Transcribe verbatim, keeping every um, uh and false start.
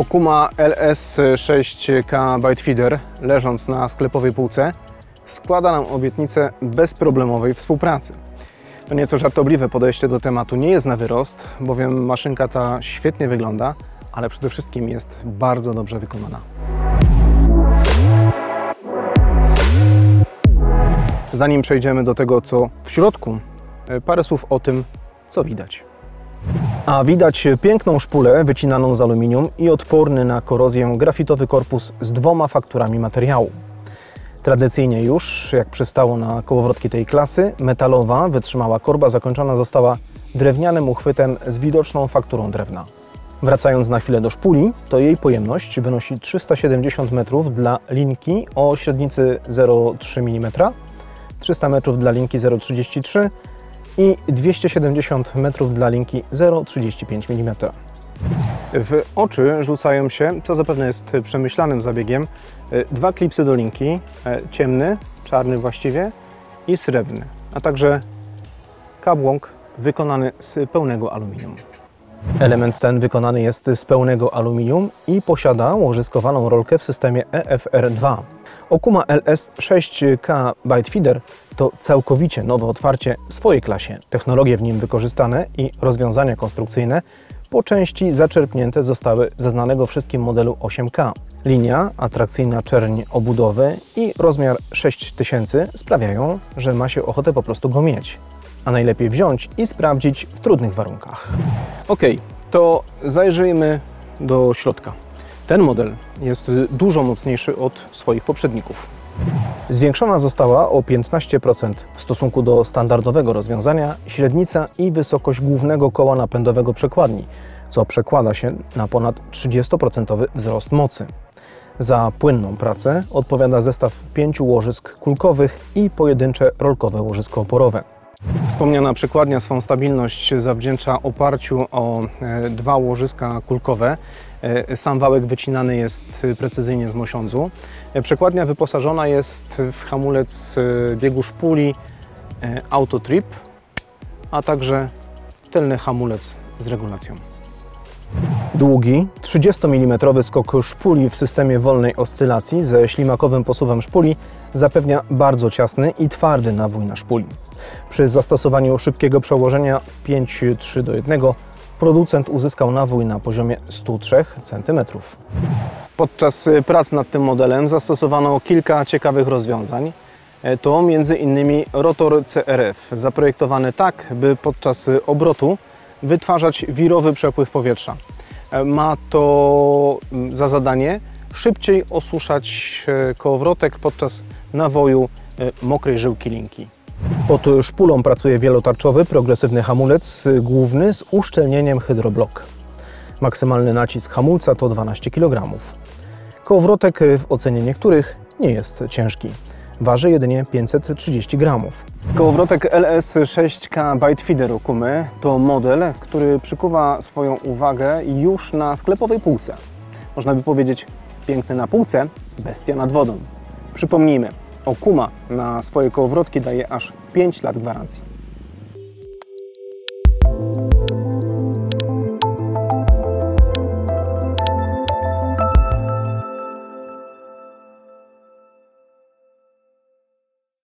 Okuma L S sześć K Bite Feeder, leżąc na sklepowej półce, składa nam obietnicę bezproblemowej współpracy. To nieco żartobliwe podejście do tematu nie jest na wyrost, bowiem maszynka ta świetnie wygląda, ale przede wszystkim jest bardzo dobrze wykonana. Zanim przejdziemy do tego, co w środku, parę słów o tym, co widać. A widać piękną szpulę wycinaną z aluminium i odporny na korozję grafitowy korpus z dwoma fakturami materiału. Tradycyjnie już, jak przystało na kołowrotki tej klasy, metalowa, wytrzymała korba zakończona została drewnianym uchwytem z widoczną fakturą drewna. Wracając na chwilę do szpuli, to jej pojemność wynosi trzysta siedemdziesiąt metrów dla linki o średnicy zero przecinek trzy milimetra, trzysta metrów dla linki zero przecinek trzydzieści trzy i dwieście siedemdziesiąt metrów dla linki zero przecinek trzydzieści pięć milimetra. W oczy rzucają się, co zapewne jest przemyślanym zabiegiem, dwa klipsy do linki, ciemny, czarny właściwie i srebrny, a także kabłąk wykonany z pełnego aluminium. Element ten wykonany jest z pełnego aluminium i posiada łożyskowaną rolkę w systemie E F R dwa. Okuma L S sześć K Bite Feeder to całkowicie nowe otwarcie w swojej klasie. Technologie w nim wykorzystane i rozwiązania konstrukcyjne po części zaczerpnięte zostały ze znanego wszystkim modelu osiem K. Linia, atrakcyjna czerń obudowy i rozmiar sześć tysięcy sprawiają, że ma się ochotę po prostu go mieć. A najlepiej wziąć i sprawdzić w trudnych warunkach. Ok, to zajrzyjmy do środka. Ten model jest dużo mocniejszy od swoich poprzedników. Zwiększona została o piętnaście procent w stosunku do standardowego rozwiązania średnica i wysokość głównego koła napędowego przekładni, co przekłada się na ponad trzydziestoprocentowy wzrost mocy. Za płynną pracę odpowiada zestaw pięciu łożysk kulkowych i pojedyncze rolkowe łożysko oporowe. Wspomniana przekładnia swą stabilność zawdzięcza oparciu o dwa łożyska kulkowe. Sam wałek wycinany jest precyzyjnie z mosiądzu. Przekładnia wyposażona jest w hamulec biegu szpuli AutoTrip, a także tylny hamulec z regulacją. Długi, trzydziestomilimetrowy skok szpuli w systemie wolnej oscylacji ze ślimakowym posuwem szpuli zapewnia bardzo ciasny i twardy nawój na szpuli. Przy zastosowaniu szybkiego przełożenia pięć trzy do jednego producent uzyskał nawój na poziomie stu trzech centymetrów. Podczas prac nad tym modelem zastosowano kilka ciekawych rozwiązań. To między innymi rotor C R F, zaprojektowany tak, by podczas obrotu wytwarzać wirowy przepływ powietrza. Ma to za zadanie szybciej osuszać kołowrotek podczas nawoju mokrej żyłki linki. Pod szpulą pracuje wielotarczowy, progresywny hamulec główny z uszczelnieniem hydroblock. Maksymalny nacisk hamulca to dwanaście kilogramów. Kołowrotek w ocenie niektórych nie jest ciężki. Waży jedynie pięćset trzydzieści gramów. Kołowrotek L S sześć K Bite Feeder Okumy to model, który przykuwa swoją uwagę już na sklepowej półce. Można by powiedzieć, piękny na półce, bestia nad wodą. Przypomnijmy, Okuma na swoje kołowrotki daje aż pięć lat gwarancji.